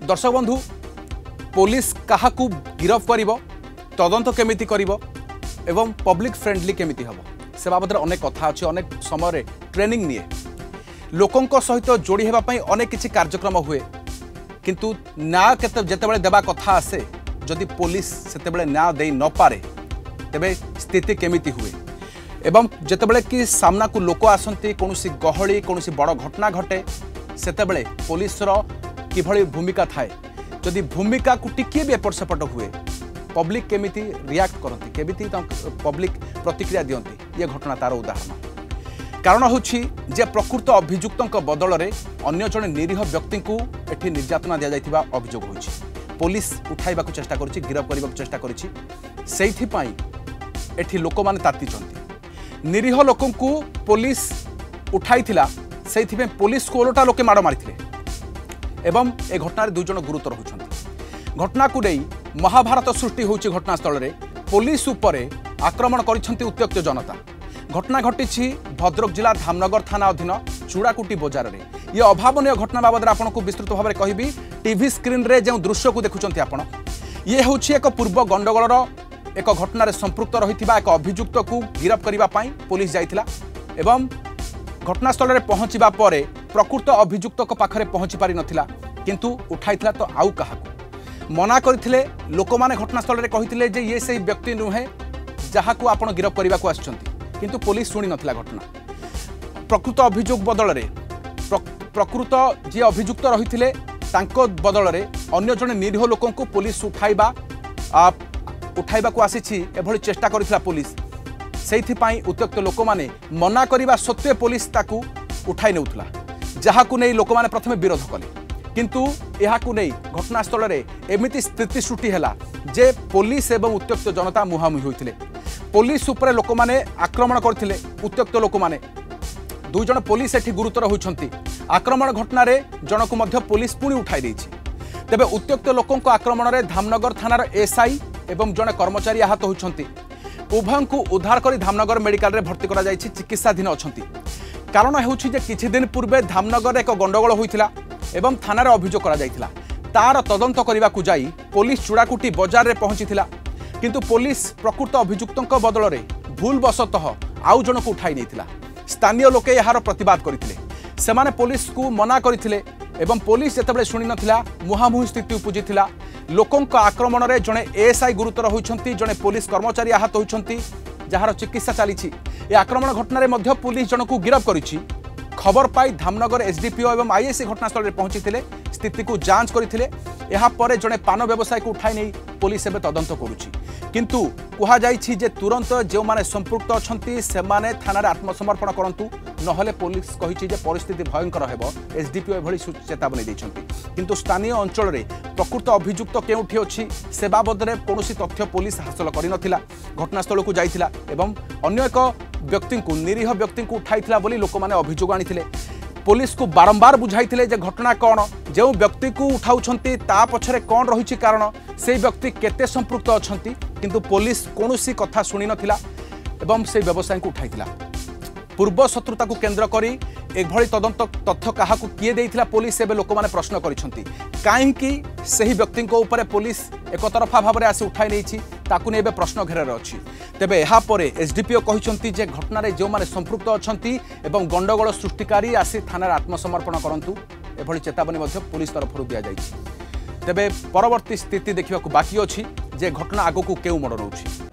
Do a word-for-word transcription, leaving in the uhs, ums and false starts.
दर्शक बंधु पुलिस क्या गिरफ कर तदंत केमिति करिवो एवं पब्लिक फ्रेंडली केमिति हबो से बाबद अनेक कथा अच्छे अनेक समय ट्रेनिंग निए लोकों सहित जोड़ी होगापी अनेक किसी कार्यक्रम हुए किंतु न्याय केते जेतेबेले देबा कथा आसे जदि पुलिस सेतेबेले न्याय दे न पारे तेबे स्थिति केमिति हुए एवं जेतेबेले कि सामना को लोक आसंती कोनोसी गहली कोनोसी बड़ घटना घटे सेतेबेले पुलिस रो किभली भूमिका थाए जदि भूमिका को टिके भी एपट सेपट हुए पब्लिक केमिति रिएक्ट करती केमिति पब्लिक प्रतिक्रिया दियंती ये घटना तार उदाहरण कारण होछि जे प्रकृत अभियुक्त बदल में अन्य जड़े निरीह व्यक्ति को एठी निर्यातना दिया जाइथिबा अभियोग होछि पुलिस उठाइबा को चेष्टा करिछि गिरफ करबा को चेष्टा करिछि सेइथि पई एठी लोक माने तातिचंती निरीह लोकन को पुलिस उठाइथिला सेइथि पई पुलिस को ओलटा लोके माड़ मारिथिले एवं ए घटना दुई जन गुरुतर होइछंती घटना को नहीं महाभारत सृष्टि होछि घटनास्थल में पुलिस उपरे आक्रमण करिसेंती उत्त्यक्त जनता घटना घटी भद्रक जिला धामनगर थाना अधीन चूड़ाकुटी बजार में ये अभावनीय घटना बाबद आपको विस्तृत भाव में कहबी टीवी स्क्रीन रे जो दृश्य को देखुंत आपण ये हूँ एक पूर्व गंडगोलर एक घटन संपृक्त रही एक अभियुक्त को गिरफ करने पुलिस जाइथिला एवं घटनास्थल में पहुंचवा पर प्रकृत अभियुक्त पाखरे पहुंची पारि नथिला किंतु उठाइथिला तो आउ काहाकू मना करथिले लोक माने घटनास्थल में कहिथिले जे ये से व्यक्ति नुहे जहाँ को आपण गिरफ करने को आछंती किंतु पुलिस शुणी नथिला घटना प्रकृत अभियोग बदल में प्रकृत जी अभियुक्त रही बदल में अन्य जड़े निरीह लोक पुलिस उठाइबा उठाइबा को आसी एभली चेष्टा करथिला पुलिस सेइथिपाई उत्त्यक्त लोक माने मना करने सत्वे पुलिस ताकू उठाई नेउथला जहाँ को नहीं लोक माने प्रथमे विरोध कले किंतु यहाँ को नहीं घटनास्थल में एमिति स्थिति सृष्टि है जे पुलिस एवं उत्त्यक्त जनता मुहांमुही होते पुलिस उपरे लोक माने आक्रमण करथिले उत्त्यक्त लोक माने दुई जन पुलिस एठी गुरुतर होइछंती आक्रमण घटना रे जनकु मध्य पुलिस पुणी उठाई देछि तेबे उत्त्यक्त लोकों आक्रमण रे धामनगर थानार एसआई एवं जने कर्मचारी आहत होइछंती उभय को उद्धार करी धामनगर मेडिकल रे भर्ती करा जाइछि चिकित्साधीन अछंती कारण हेउछि जे किछि दिन पूर्वे धामनगर एक गंडगोल होइथिला एवं थानार अभियोग करा जाइथिला तार तदंत करने को जाई पुलिस चूड़ाकुटी बजार रे पहुंचीथिला किंतु पुलिस प्रकृत अभियुक्त बदल में भूल बसतः आउ जन को उठाई नहीं स्थानीय लोके यार प्रतिवाद करते सेमाने पुलिस को मना करते एवं पुलिस जितेबाला शुणी नथिला मुहांमुही स्थिति उपजिथिला लोकों आक्रमण में जड़े एएसआई गुरुतर होइछंती जड़े पुलिस कर्मचारी आहत होइछंती जार चिकित्सा चली आक्रमण घटना रे पुलिस जन को गिरफ करिछि खबर पाई धामनगर एसडीपीओ एवं आईएससी घटनास्थल में पहुंची स्थिति को जांच करते यापर जड़े पान व्यवसायी को उठाई नहीं पुलिस एवं तदंत करुछि किंतु कहुई जे तुरंत जो माने संपृक्त अच्छी से थाना आत्मसमर्पण करंतु नहले पुलिस कही परिस्थिति भयंकर हेबो एसडीपीओ एभली चेतावनी देइछंती किंतु स्थानीय अंचल में प्रकृत अभियुक्त केउठी अछि से बाबद में कौन तथ्य पुलिस हासिल करि नथिला घटनास्थल को जाइथिला एवं अन्य एक व्यक्ति को निरीह व्यक्ति को उठाइथिला बोली लोक माने अभियोग आनिथिले पुलिस को बारंबार बुझाइथिले जे घटना कौन जो व्यक्ति को उठाउछंती ता पछरे कौन रही कारण से व्यक्ति केते संपृक्त अछंती किंतु पुलिस कौनसी कथा शुणी नथिला एवं से व्यवसायी को उठाइथिला पूर्व शत्रुता को केंद्र करी एभली तदंत तथ्य क्या किए देइथिला पुलिस एवं लोक माने प्रश्न करिसंती काहेकि सही व्यक्ति को ऊपर पुलिस एक तरफा भाव में आसी उठाई नहीं ताकू नहीं प्रश्न घेर अच्छी तेबे यहाँ पर एसडीपीओ कहते जे घटना रे जो माने संपृक्त अच्छी एवं गंडगोल सृष्टिकारी आसी थाना आत्मसमर्पण करंतु एभली चेतावनी पुलिस तरफ दि जाइछि तेबे परवर्ती स्थिति देखा बाकी अच्छी जे घटना आगो को केउ मोड़ रही।